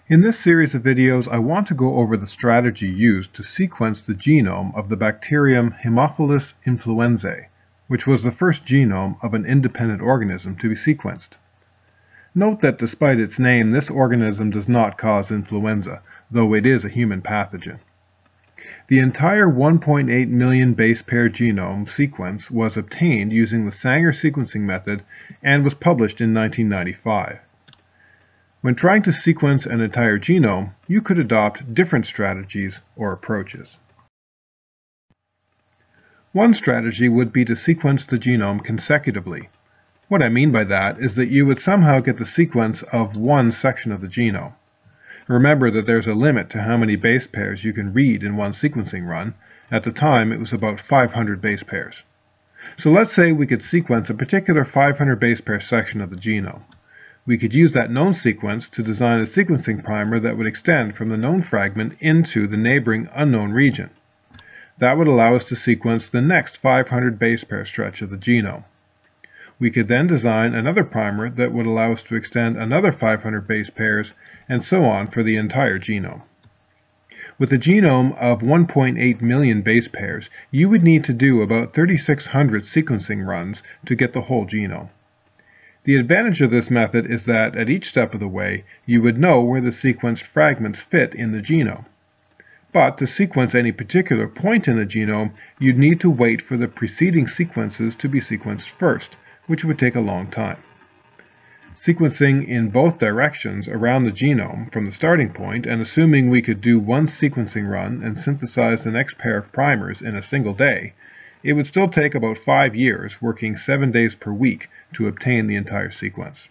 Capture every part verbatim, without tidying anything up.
In this series of videos, I want to go over the strategy used to sequence the genome of the bacterium Haemophilus influenzae, which was the first genome of an independent organism to be sequenced. Note that despite its name, this organism does not cause influenza, though it is a human pathogen. The entire one point eight million base pair genome sequence was obtained using the Sanger sequencing method and was published in nineteen ninety-five. When trying to sequence an entire genome, you could adopt different strategies or approaches. One strategy would be to sequence the genome consecutively. What I mean by that is that you would somehow get the sequence of one section of the genome. Remember that there's a limit to how many base pairs you can read in one sequencing run. At the time, it was about five hundred base pairs. So let's say we could sequence a particular five hundred base pair section of the genome. We could use that known sequence to design a sequencing primer that would extend from the known fragment into the neighboring unknown region. That would allow us to sequence the next five hundred base pair stretch of the genome. We could then design another primer that would allow us to extend another five hundred base pairs, and so on for the entire genome. With a genome of one point eight million base pairs, you would need to do about thirty-six hundred sequencing runs to get the whole genome. The advantage of this method is that at each step of the way, you would know where the sequenced fragments fit in the genome. But to sequence any particular point in the genome, you'd need to wait for the preceding sequences to be sequenced first, which would take a long time. Sequencing in both directions around the genome from the starting point, and assuming we could do one sequencing run and synthesize the next pair of primers in a single day, it would still take about five years, working seven days per week, to obtain the entire sequence.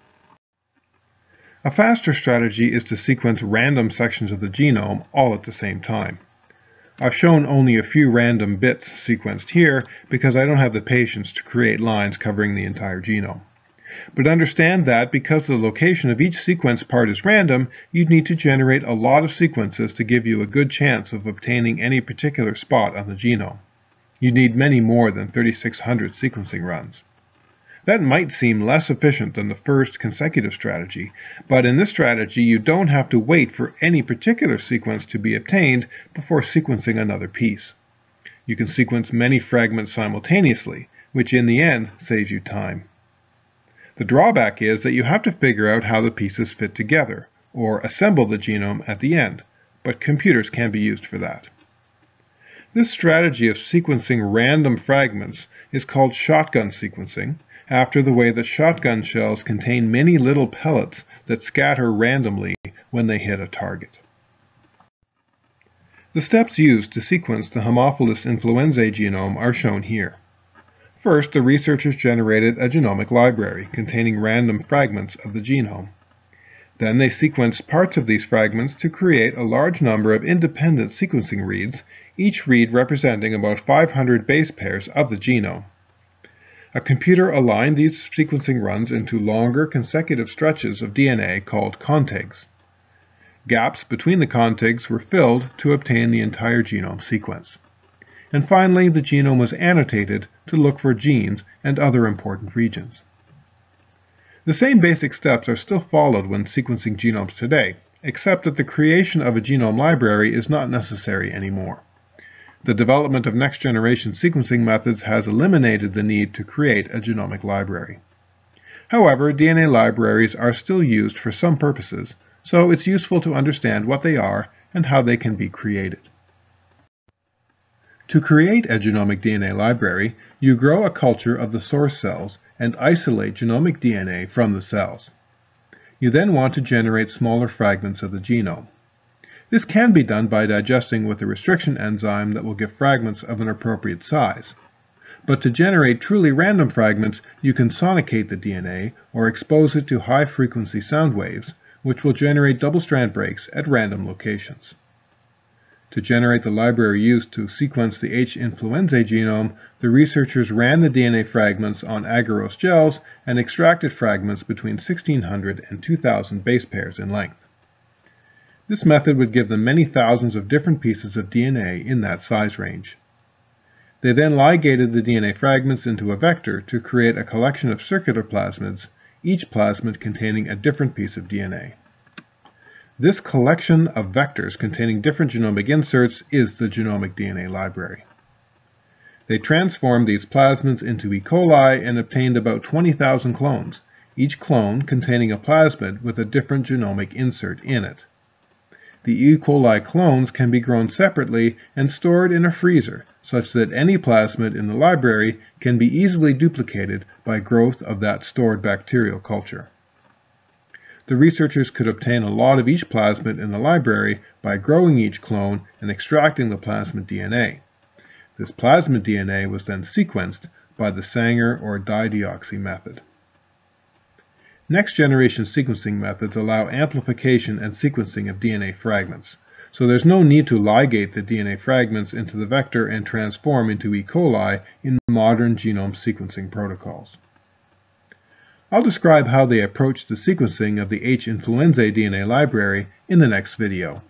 A faster strategy is to sequence random sections of the genome all at the same time. I've shown only a few random bits sequenced here because I don't have the patience to create lines covering the entire genome. But understand that because the location of each sequence part is random, you'd need to generate a lot of sequences to give you a good chance of obtaining any particular spot on the genome. You'd need many more than thirty-six hundred sequencing runs. That might seem less efficient than the first consecutive strategy, but in this strategy you don't have to wait for any particular sequence to be obtained before sequencing another piece. You can sequence many fragments simultaneously, which in the end saves you time. The drawback is that you have to figure out how the pieces fit together, or assemble the genome at the end, but computers can be used for that. This strategy of sequencing random fragments is called shotgun sequencing, after the way that shotgun shells contain many little pellets that scatter randomly when they hit a target. The steps used to sequence the Haemophilus influenzae genome are shown here. First, the researchers generated a genomic library containing random fragments of the genome. Then they sequenced parts of these fragments to create a large number of independent sequencing reads, each read representing about five hundred base pairs of the genome. A computer aligned these sequencing runs into longer consecutive stretches of D N A called contigs. Gaps between the contigs were filled to obtain the entire genome sequence. And finally, the genome was annotated to look for genes and other important regions. The same basic steps are still followed when sequencing genomes today, except that the creation of a genome library is not necessary anymore. The development of next-generation sequencing methods has eliminated the need to create a genomic library. However, D N A libraries are still used for some purposes, so it's useful to understand what they are and how they can be created. To create a genomic D N A library, you grow a culture of the source cells and isolate genomic D N A from the cells. You then want to generate smaller fragments of the genome. This can be done by digesting with a restriction enzyme that will give fragments of an appropriate size. But to generate truly random fragments, you can sonicate the D N A or expose it to high-frequency sound waves, which will generate double-strand breaks at random locations. To generate the library used to sequence the H. influenzae genome, the researchers ran the D N A fragments on agarose gels and extracted fragments between sixteen hundred and two thousand base pairs in length. This method would give them many thousands of different pieces of D N A in that size range. They then ligated the D N A fragments into a vector to create a collection of circular plasmids, each plasmid containing a different piece of D N A. This collection of vectors containing different genomic inserts is the genomic D N A library. They transformed these plasmids into E. coli and obtained about twenty thousand clones, each clone containing a plasmid with a different genomic insert in it. The E. coli clones can be grown separately and stored in a freezer, such that any plasmid in the library can be easily duplicated by growth of that stored bacterial culture. The researchers could obtain a lot of each plasmid in the library by growing each clone and extracting the plasmid D N A. This plasmid D N A was then sequenced by the Sanger or dideoxy method. Next-generation sequencing methods allow amplification and sequencing of D N A fragments, so there's no need to ligate the D N A fragments into the vector and transform into E. coli in modern genome sequencing protocols. I'll describe how they approach the sequencing of the H. influenzae D N A library in the next video.